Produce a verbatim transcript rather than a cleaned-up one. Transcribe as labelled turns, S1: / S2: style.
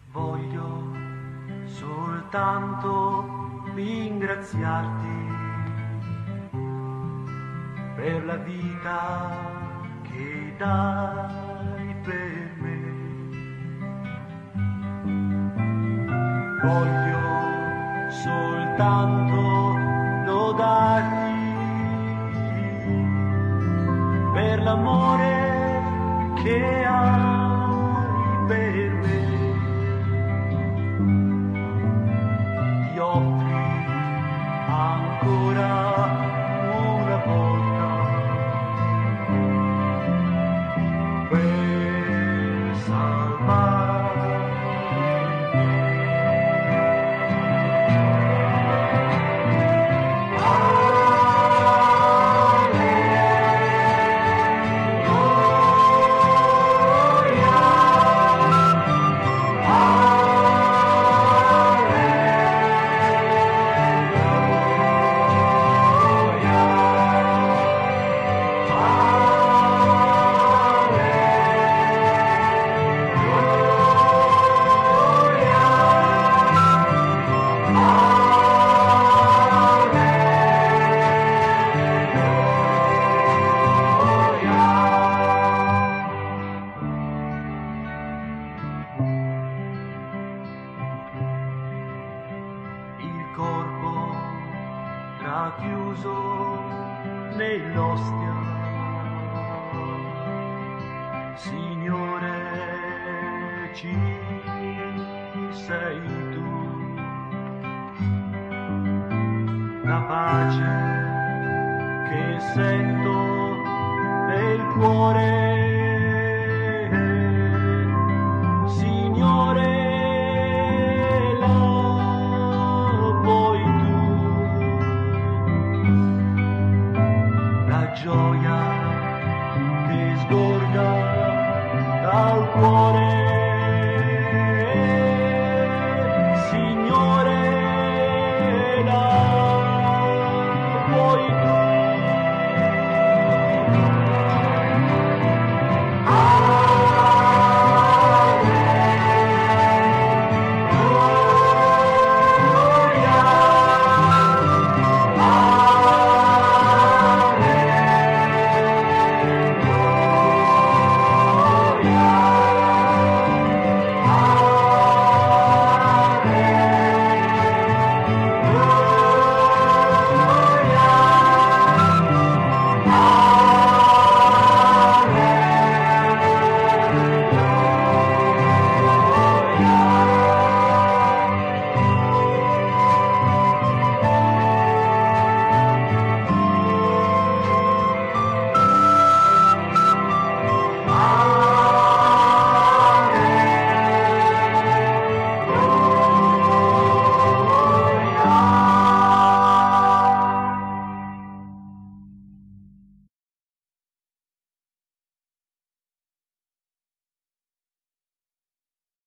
S1: Voglio soltanto ringraziarti per la vita che dai per me. Voglio soltanto lodarti per l'amore che hai per me. Ti offri ancora una volta per salvarmi. Corpo racchiuso nell'ostia, Signore, ci sei tu. La pace che sento nel cuore, gioia che sgorga dal cuore.